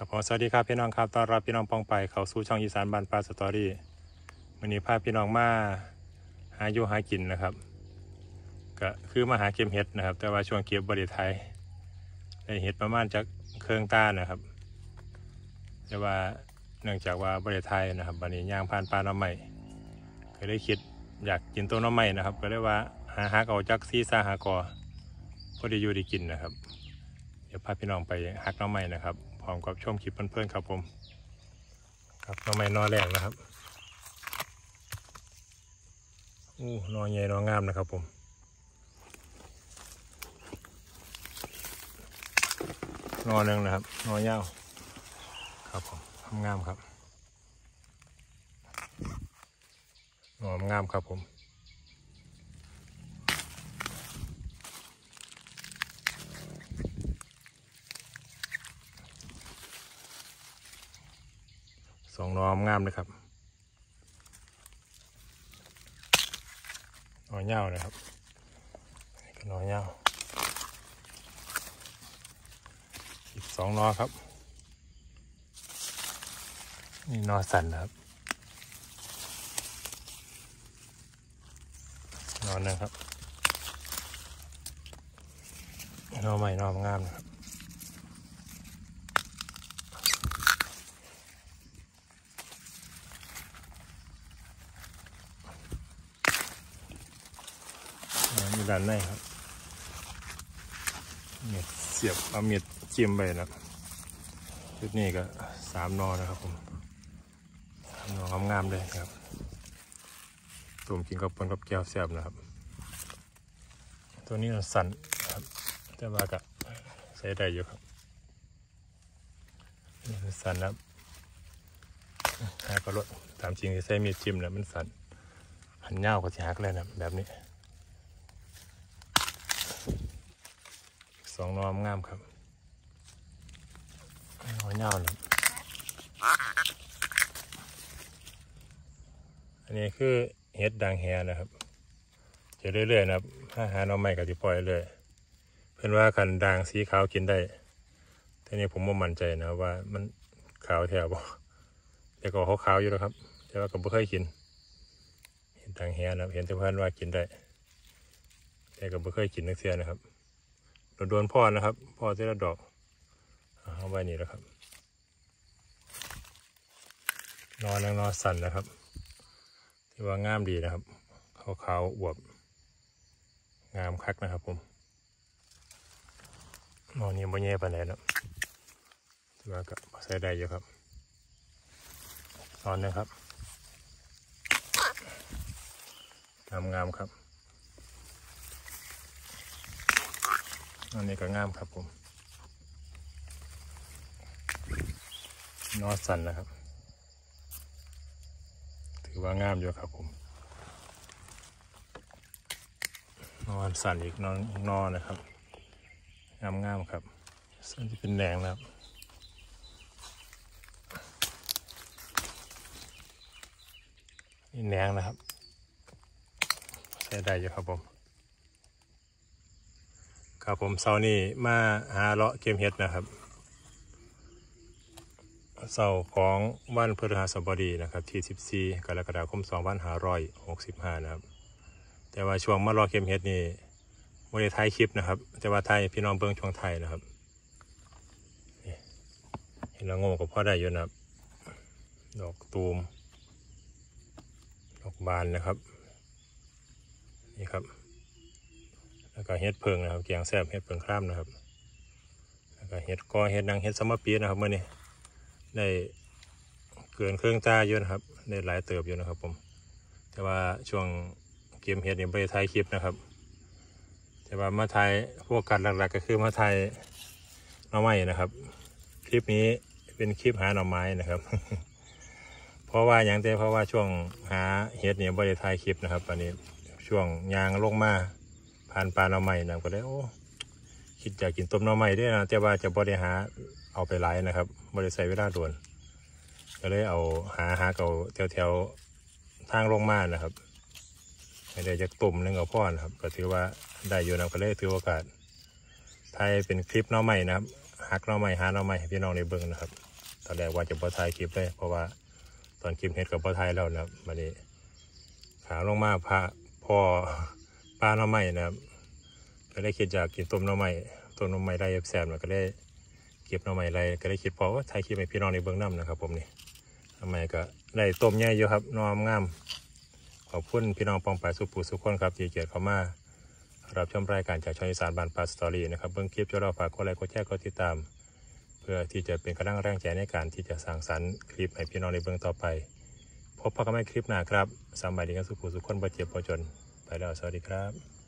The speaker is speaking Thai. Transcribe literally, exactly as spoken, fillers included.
ครับผมสวัสดีครับพี่น้องครับต้อนรับพี่น้องปองไปเข้าสู่ช่องอีสานบ้านปลาสตอรี่วันนี้พาพี่น้องมาหาอยู่หากินนะครับก็คือมาหาเก็บเห็ดนะครับแต่ว่าช่วงเก็บบริไทยได้เห็ดประมาณจากเครื่องต้านะครับแต่ว่าเนื่องจากว่าบริไทยนะครับวันนี้ย่างผ่านปลาหน่อไม้ก็ได้คิดอยากกินตัวหน่อไม้นะครับก็เลยว่าหาหากเอาจากซีซ่าหากอพอได้อยู่ได้กินนะครับเดี๋ยวพาพี่น้องไปหักหน่อไม้นะครับพร้อมกับชมคลิปเพื่อนๆครับผมครับหน่อไม้นอแรกนะครับอู้นอใหญ่นองามนะครับผมนอหนึ่งนะครับนอยาวครับผมงามครับนองามครับผมสองนอมงามเลยครับนอยาวนะครับก็นอยาวอีกสองนอครับนี่นอสันนะครับนอหนึ่งครับนอใหม่นองามนะครับมีด้านในครับเม็ดเสียบเอาเม็ดจิ้มไปนะชุดนี้ก็สามนอนะครับผมนองามๆเลยครับตุ่มกินกับปนกับแก้วเสียบนะครับตัวนี้สั่นครับแต่ว่าก็ใช้ได้อยู่ครับนี่สั่นครับหากระโดดตามจริงใช้มีดจิ้มแล้วมันสั่นหันเงาก็จะหักเลยนะแบบนี้สองนอมงามครับนอเงาเลยอันนี้คือเห็ดด่างแหนะครับจะเรื่อยๆนะครับถ้าหาหน่อไม้ก็จะปล่อยเลยเพื่อนว่าคันด่างสีขาวกินได้ทีนี้ผมไม่มั่นใจนะว่ามันขาวแถวบ่แต่ก็เขาขาวอยู่แล้วครับแต่ว่าก็ไม่เคยกินเห็ดด่างแหนะเห็นแต่เพื่อนว่ากินได้แต่ก็ไม่เคยกินนักเสียนะครับโดนพ่อนะครับพ่อเสียดอกเอาไว้นี่แล้วครับนอนนอนสั่นนะครับที่ว่างามดีนะครับขาวๆอวบงามคักนะครับผมนอนนี้บ่แย่ปานใดนะที่ว่าก็ใช้ได้อยู่ครับนอนนะครับงามงามครับนอนนี้ก็งามครับผมนอนสั่นนะครับถือว่างามอยู่ครับผมนอนสั่นอีกนอนนอนนะครับงามงามครับส่วนที่เป็นแดงนะครับนี่แดงนะครับใช้ได้อยู่ครับผมครับผมเสาร์นี้มาหาเลาะเก็บเห็ดนะครับเสาร์ของวันพฤหัสบดีนะครับที่สิบสี่กรกฎาคมสองพันห้าร้อยหกสิบห้านะครับแต่ว่าช่วงมาเลาะเก็บเห็ดนี่ไม่ได้ถ่ายคลิปนะครับแต่ว่าถ่ายพี่น้องเบิ้งช่วงไทยนะครับเห็นแล้วงงกับพ่อได้อยู่นะครับดอกตูมดอกบานนะครับนี่ครับแล้วก็เห็ดเพิงนะครับแกงแซ่บเห็ดเพิงคร่ำนะครับแล้วก็เห็ดกอเห็ดนางเห็ดสมปีนะครับเมื่อนี้ได้เกินเครื่องจ้าเยอะนะครับได้หลายเติบอยู่นะครับผมแต่ว่าช่วงเกมเห็ดนี่ไม่ได้ถ่ายคลิปนะครับแต่ว่ามาถ่ายพวกการหลักๆก็คือมาถ่ายหน่อไม้นะครับคลิปนี้เป็นคลิปหาหน่อไม้นะครับ เพราะว่าอย่างแต่เพราะว่าช่วงหาเห็ดเนี่ยไม่ได้ถ่ายคลิปนะครับตอนนี้ช่วงยางลงมาผ่านปลาหน่อไม้นะก็เลยโอ้คิดอยากกินต้มหน่อไม้ด้วยนะแต่ว่าจะบ่ได้หาเอาไปไล่นะครับบ่ได้ใส่เวลาด่วนก็เลยเอาหาหาเก่าแถวๆทางลงมานะครับไม่ได้จากตุ่มนึงกับพ่อนะครับก็ถือว่าได้อยู่นะก็เลยถือโอกาสถ่ายเป็นคลิปหน่อไม้นะครับหักหน่อไม้หาหน่อไม้ให้พี่น้องในเบิ้งนะครับตอนแรกว่าจะบ่ถ่ายคลิปเลยเพราะว่าตอนคลิปเฮ็ดกับบ่ถ่ายแล้วนะครับวันนี้ขาลงมาพาพ่อป้าหน่อไม้นะครับก็ได้คิดอยากกินต้มหน่อไม้ต้มหน่อไม้ไรแซ่บๆก็ได้เก็บหน่อไม้ไรก็ได้คิดพอว่าถ่ายคลิปให้พี่น้องในเบิ้งน้ำนะครับผมนี่หน่อไม้ก็ได้ต้มใหญ่อยู่ครับน้อมงามขอบคุณพี่น้องปองปายสุภูสุขคนครับที่เกียรติเข้ามารับชมรายการจากช่องอีสานบ้านป่าสตอรี่นะครับเบื้องคลิปจะรอฝากกดไลค์กดแชร์กดติดตามเพื่อที่จะเป็นกำลังแรงใจในการที่จะสร้างสรรค์คลิปให้พี่น้องในเบื้องต่อไปพบกันใหม่คลิปหน้าครับสบายดีกันสุขสุขคนบ่เจ็บบ่จนไปแล้วสวัสดีครับ